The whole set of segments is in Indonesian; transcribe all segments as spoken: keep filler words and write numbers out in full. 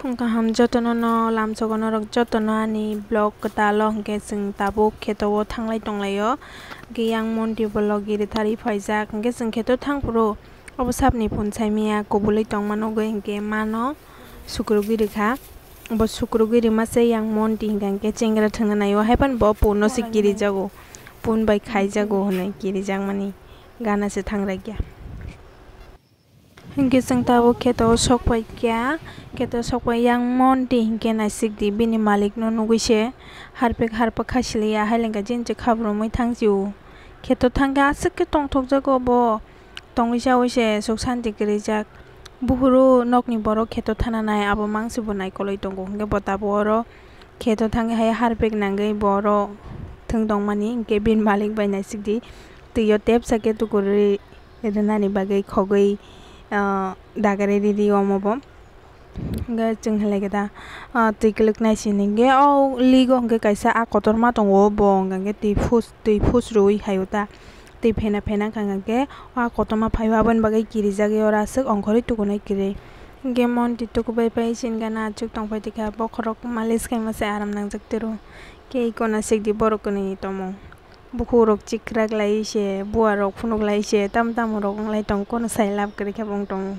Hingga ham jotono no lamsogono rok jotono ani blog talo hingke sing tabo kheto thanglai tonglaio hingke yang mondir bolog giri thari phaijak hingke sing kheto thangpro obo sapni phun saimia kubului tongmano go hingke mano sukrugiri kha bo sukrugiri mase yang monti hingke chengra thangna naio haipan bo puno se kiri jago pun bai khai jago honai kiri jangmani gana se thangrai kya hingke sing tabo kheto sokpai kya keto sokpai yang monti hingke naisik di bini malik no nugise harpek harpa khasilia hailengka jinje khabro moi thangjiu keto thangga asik tongthok jago bo tongisa oise sok santi grijak buhuru nokni borok keto thananai abo mangsi bo naikoloi tongo hingke bota boro keto thangga hai harpek nangai boro thungdongmani hingke bin malik bai naisik di tuyo tep sake tukuri renani bagai khogoi dagare didi omobo hingke chung halageda tui kuluk naising hingke o ligo hingke kaisa a kotorma tongo bo hingke tui fus tui fusrui hayota tui phena phena hingke a kotorma phaiyo aboni bagai kirijak ora asuk ongkhoroi tukunai kiri hingke monti tukubai pai singana achuk tongpai tika bokhorok malish khaimasa aram nangjak tero kei kona sikdi borokni tomo bukhurok chikrak laise buarok phunuk laise tam tam rok onglai tong kono sai lab kari khe bong tong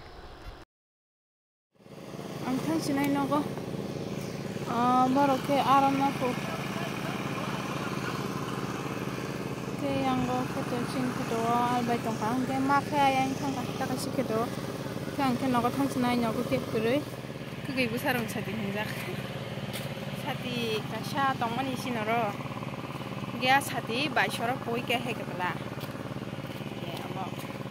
ang thang sinai nogo borok ke aram na ko ke yango keto sing keto albai tong kang ke makha yang thang ka ta si keto kang ke nogo thang sinai nogo ke kurui ke gei busarong sati hinjak sati kasha tongmani sinoro Gya sati bai sorok poi ke he kebala ye amo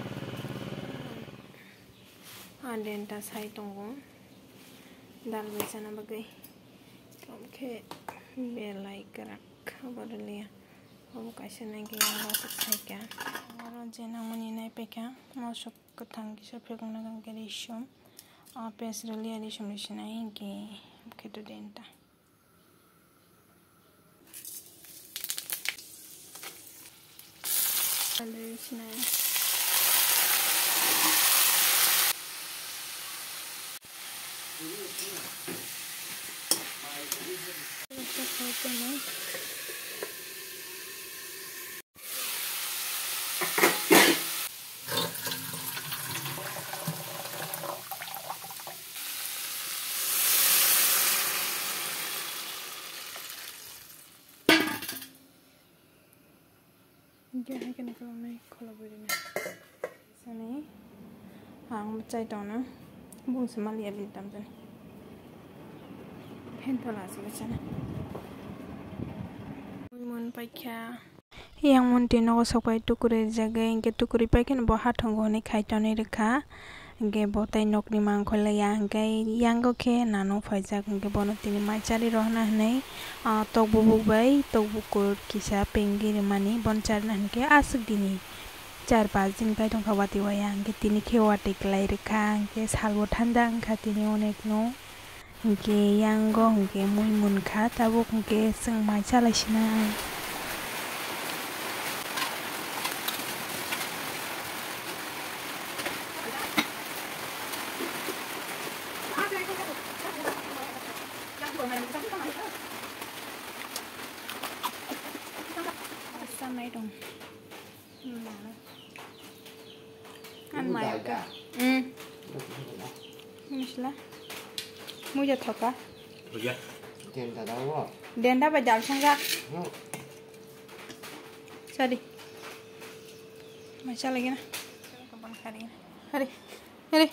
anden ta sai tongo dal besana bagai kamke belai kerak kabarlia obo kaisa nai ge ro sai ka aro jena mani nai peka mosok ketang kisah pekong nagang ke rishom a pesrelia rishom risina hingke keto denta Hello, Snake. Gya hai kana kalau nai kalau begini, sini, hang cai tona, bung semali abis tam sini, pentola sih sana. Mun pakai, yang mun tino sokai tukuri jaga, ingke tukuri pakai nabo hatonggo ni kaitan ni rekha, ingke botai nok ni mangkole yang ingke yang ke nano faizak ingke bono tini macari rohna nai, tok bubuk bay, tok bukur kisah penggiri mani bon cari ingke asuk dini, car bazin kai tong kawati wayang ingke tini kewati kelai rekha, ingke salwo thanda ingka tini onek no, ingke yang go ingke mun mun kha tabuk ingke seng macala sina. Này dong, ăn mày cả, ừ, misalnya, mau jatuh apa? Đèn đã đâu rồi? Đèn đã bao giờ sang ra? Sao đi? Mày sao lagi na? Kapan hari ini? Hari, hari.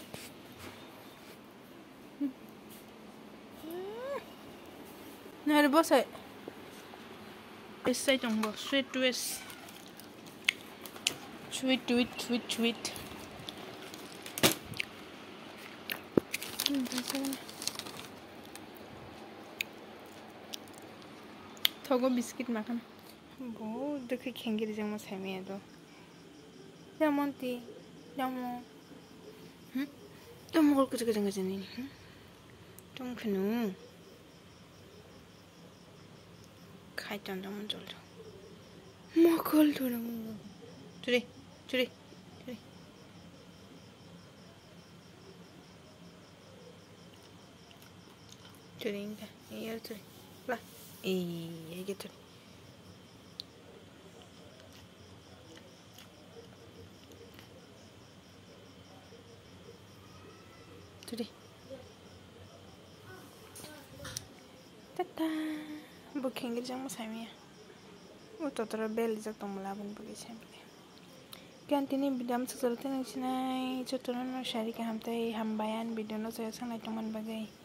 Nah, ada bos saya. Sai tong bo sweet twist sweet sweet sweet sweet thogo biscuit makan bo dekhi khengir jang mo saime do jamonti jamo hm tom gol kuch kuch ngajani tom khnu kaitan dong jol makol dorong curi curi curi Turing ka, iya tuh, lah, iya gitu. Tuh deh. Tata, booking gitu jangan samia. Udah terbeli jatuh melawan bagi sampai. Ganti nih bidam sesuatu yang sinai, contohnya syari ke hamtai hambayan bidam saya sangat cuman bagai.